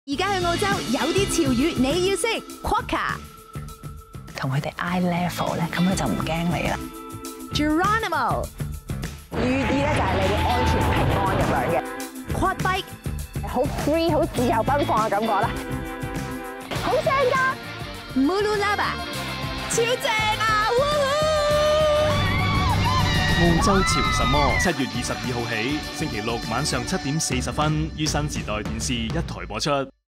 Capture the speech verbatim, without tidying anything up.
而家去澳洲有啲潮語你要識 ，Quokka。 同佢哋 eye level 咧，咁佢就唔驚你啦。 Geronimo。 寓意咧就係你會安全平安咁樣嘅。 Quad bike。 好 free 好自由奔放嘅感覺啦，好正㗎 ！Mulu Laba。超正啊！ 澳洲潮什麼？七月二十二號起，星期六晚上七點四十分於新時代電視一台播出。